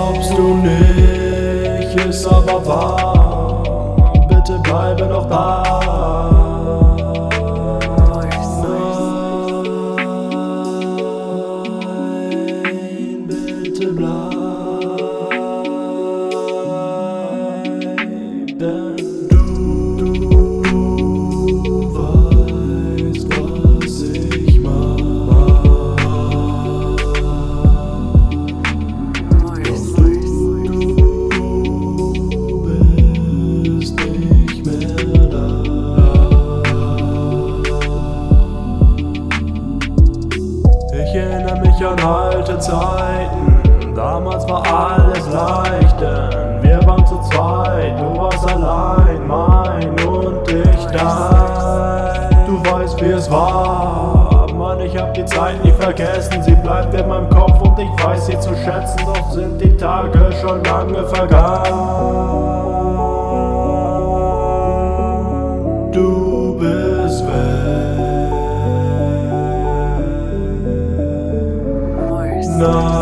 glaubst du nicht, ist aber wahr. Bitte bleibe noch da. Nein, bitte bleib, denn du weißt, was ich mag. Ich erinnere mich an alte Zeiten, damals war alles leicht, denn wir waren zu zweit, du warst allein, mein und ich dein. Du weißt, wie es war, Mann, ich hab die Zeit nie vergessen, sie bleibt in meinem Kopf und ich weiß sie zu schätzen, doch sind die Tage schon lange vergangen. Du bist weg. Nein.